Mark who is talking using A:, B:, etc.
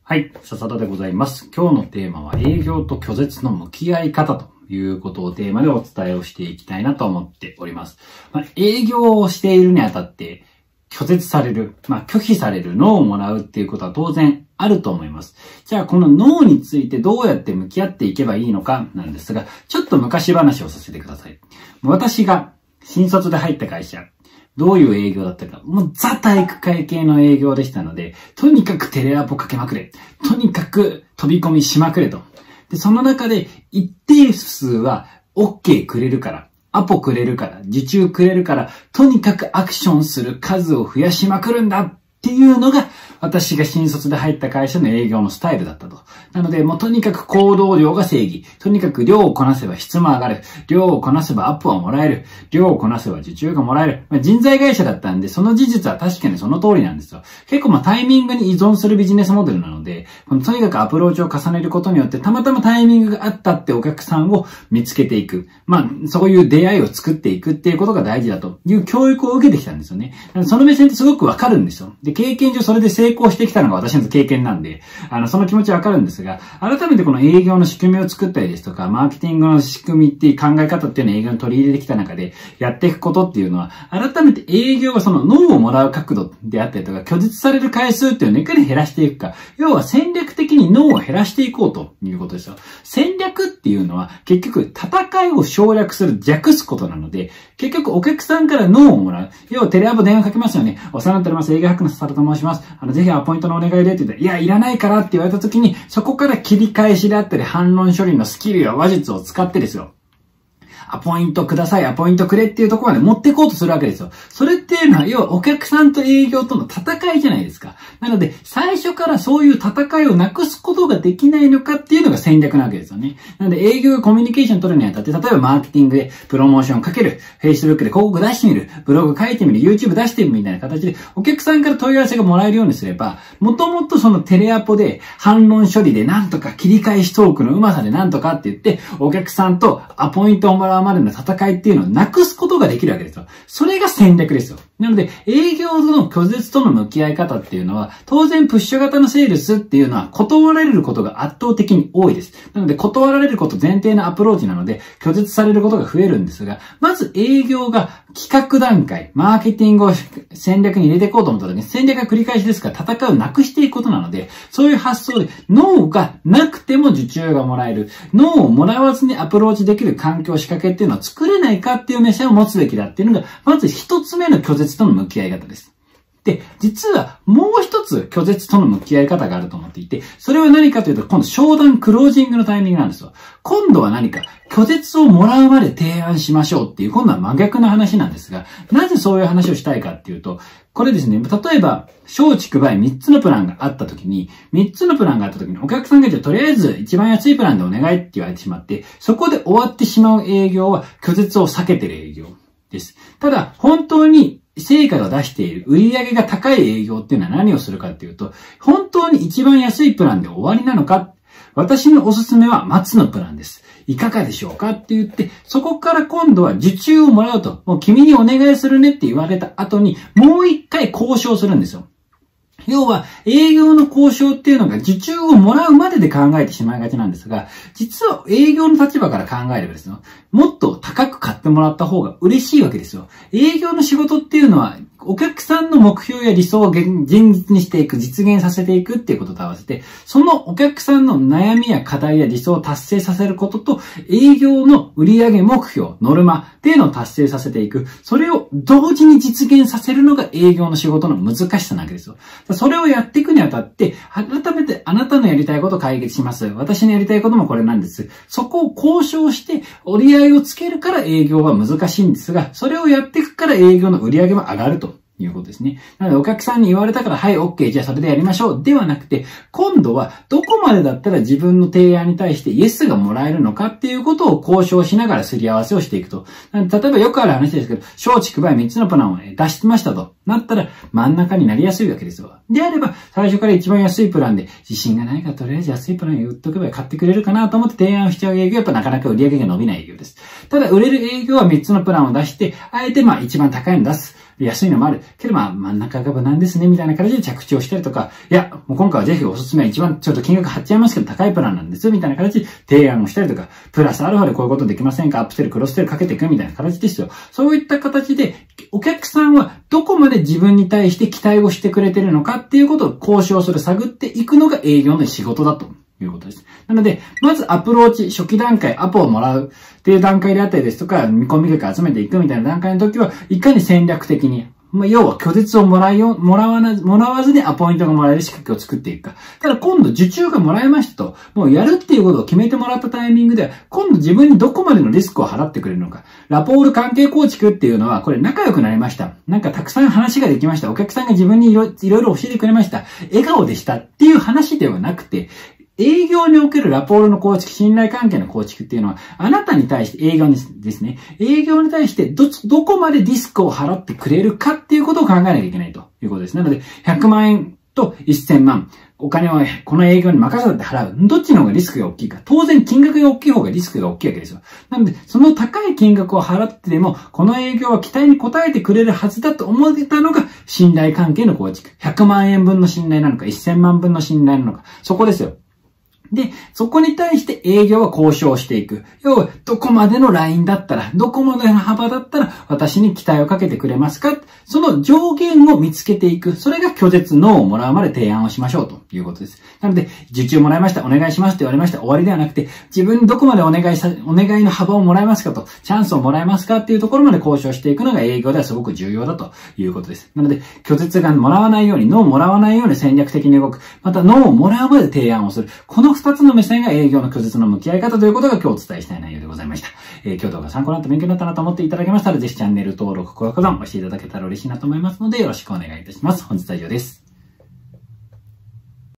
A: はい、笹田でございます。今日のテーマは営業と拒絶の向き合い方ということをテーマでお伝えをしていきたいなと思っております。営業をしているにあたって拒絶される、拒否される、ノーをもらうっていうことは当然あると思います。じゃあこのノーについてどうやって向き合っていけばいいのかなんですが、ちょっと昔話をさせてください。私が新卒で入った会社、どういう営業だったか。もうザ体育会系の営業でしたので、とにかくテレアポかけまくれ。とにかく飛び込みしまくれと。で、その中で一定数は OK くれるから、アポくれるから、受注くれるから、とにかくアクションする数を増やしまくるんだっていうのが、私が新卒で入った会社の営業のスタイルだったと。なので、もうとにかく行動量が正義。とにかく量をこなせば質も上がる。量をこなせばアップはもらえる。量をこなせば受注がもらえる。人材会社だったんで、その事実は確かにその通りなんですよ。結構タイミングに依存するビジネスモデルなので、とにかくアプローチを重ねることによって、たまたまタイミングがあったってお客さんを見つけていく。そういう出会いを作っていくっていうことが大事だという教育を受けてきたんですよね。その目線ってすごくわかるんですよ。で、経験上それで成功してきたのが私の経験なんで、その気持ちわかるんですが、改めてこの営業の仕組みを作ったりですとか、マーケティングの仕組みっていう考え方っていうのを営業に取り入れてきた中で、やっていくことっていうのは、改めて営業がそのノーをもらう角度であったりとか、拒絶される回数っていうのをいかに減らしていくか、要は戦略的にノーを減らしていこうということですよ。戦略っていうのは、結局戦いを省略する、弱すことなので、結局お客さんからノーをもらう。要はテレアポ電話かけますよね。お世話になっております。営業博の笹田と申します。ぜひアポイントのお願いでって言ったら、いや、いらないからって言われた時に、そこから切り返しであったり、反論処理のスキルや話術を使ってですよ。アポイントください、アポイントくれっていうところまで持っていこうとするわけですよ。それっていうのは、要はお客さんと営業との戦いじゃないですか。なので、最初からそういう戦いをなくすことができないのかっていうのが戦略なわけですよね。なので、営業がコミュニケーション取るにあたって、例えばマーケティングでプロモーションかける、Facebook で広告出してみる、ブログ書いてみる、YouTube 出してみるみたいな形で、お客さんから問い合わせがもらえるようにすれば、もともとそのテレアポで反論処理でなんとか切り返しトークのうまさでなんとかって言って、お客さんとアポイントをもらうまでの戦いっていうのをなくすことができるわけですよ。それが戦略ですよ。なので、営業の拒絶との向き合い方っていうのは、当然プッシュ型のセールスっていうのは断られることが圧倒的に多いです。なので、断られること前提のアプローチなので、拒絶されることが増えるんですが、まず営業が企画段階、マーケティングを戦略に入れていこうと思った時に、戦略が繰り返しですから戦いをなくしていくことなので、そういう発想で、ノーがなくても受注がもらえる、ノーをもらわずにアプローチできる環境仕掛けっていうのを作れないかっていう目線を持つべきだっていうのが、まず一つ目の拒絶との向き合い方です。で、実はもう一つ拒絶との向き合い方があると思っていて、それは何かというと、今度商談クロージングのタイミングなんですよ。今度は何か、拒絶をもらうまで提案しましょうっていう、今度は真逆な話なんですが、なぜそういう話をしたいかっていうと、これですね、例えば、松竹梅3つのプランがあった時に、お客さんがとりあえず一番安いプランでお願いって言われてしまって、そこで終わってしまう営業は拒絶を避けている営業です。ただ、本当に成果を出している、売上が高い営業っていうのは何をするかっていうと、本当に一番安いプランで終わりなのか、私のおすすめは松のプランです。いかがでしょうかって言って、そこから今度は受注をもらうと、もう君にお願いするねって言われた後に、もう一回交渉するんですよ。要は、営業の交渉っていうのが受注をもらうまでで考えてしまいがちなんですが、実は営業の立場から考えればですよ、もっと高く買ってもらった方が嬉しいわけですよ。営業の仕事っていうのは、お客さんの目標や理想を現実にしていく、実現させていくっていうことと合わせて、そのお客さんの悩みや課題や理想を達成させることと、営業の売上目標、ノルマっていうのを達成させていく。それを同時に実現させるのが営業の仕事の難しさなわけですよ。それをやっていくにあたって、改めてあなたのやりたいことを解決します。私のやりたいこともこれなんです。そこを交渉して折り合いをつけるから営業は難しいんですが、それをやっていくから営業の売り上げも上がるということですね。なのでお客さんに言われたから、はい、OK、じゃあそれでやりましょう。ではなくて、今度はどこまでだったら自分の提案に対してイエスがもらえるのかっていうことを交渉しながらすり合わせをしていくと。例えばよくある話ですけど、松竹梅3つのプランを出しましたとなったら真ん中になりやすいわけですよ。であれば、最初から一番安いプランで、自信がないからとりあえず安いプラン言っとけば買ってくれるかなと思って提案しちゃう営業はやっぱなかなか売り上げが伸びない営業です。ただ売れる営業は3つのプランを出して、あえて一番高いの出す。 安いのもある。けど真ん中が無難ですね、みたいな形で着地をしたりとか、いや、もう今回はぜひおすすめは一番ちょっと金額張っちゃいますけど高いプランなんです、みたいな形で提案をしたりとか、プラスアルファでこういうことできませんか、アップセル、クロスセルかけていくみたいな形ですよ。そういった形で、お客さんはどこまで自分に対して期待をしてくれてるのかっていうことを交渉する、探っていくのが営業の仕事だということです。なので、まずアプローチ、初期段階、アポをもらうっていう段階であったりですとか、見込み客集めていくみたいな段階の時は、いかに戦略的に、要は拒絶をもらわずにアポイントがもらえる仕掛けを作っていくか。ただ今度受注がもらえましたと、もうやるっていうことを決めてもらったタイミングでは、今度自分にどこまでのリスクを払ってくれるのか。ラポール関係構築っていうのは、これ仲良くなりました。なんかたくさん話ができました。お客さんが自分にいろいろ教えてくれました。笑顔でしたっていう話ではなくて、営業におけるラポールの構築、信頼関係の構築っていうのは、あなたに対して営業ですね。営業に対してどこまでリスクを払ってくれるかっていうことを考えなきゃいけないということです。なので、100万円と1000万。お金をこの営業に任せて払う。どっちの方がリスクが大きいか。当然金額が大きい方がリスクが大きいわけですよ。なので、その高い金額を払ってでも、この営業は期待に応えてくれるはずだと思ってたのが、信頼関係の構築。100万円分の信頼なのか、1000万分の信頼なのか。そこですよ。で、そこに対して営業は交渉していく。要は、どこまでのラインだったら、どこまでの幅だったら、私に期待をかけてくれますか？その上限を見つけていく。それが拒絶ノーをもらうまで提案をしましょうということです。なので、受注もらいました。お願いしますって言われました。終わりではなくて、自分にどこまでお願いの幅をもらえますかと、チャンスをもらえますかっていうところまで交渉していくのが営業ではすごく重要だということです。なので、拒絶がもらわないように、ノーをもらわないように戦略的に動く。また、ノーをもらうまで提案をする。この二つの目線が営業の拒絶の向き合い方ということが今日お伝えしたい内容でございました。今日動画参考になった勉強になったなと思っていただけましたら、ぜひチャンネル登録、高評価ボタンを押していただけたら嬉しいなと思いますので、よろしくお願いいたします。本日は以上です。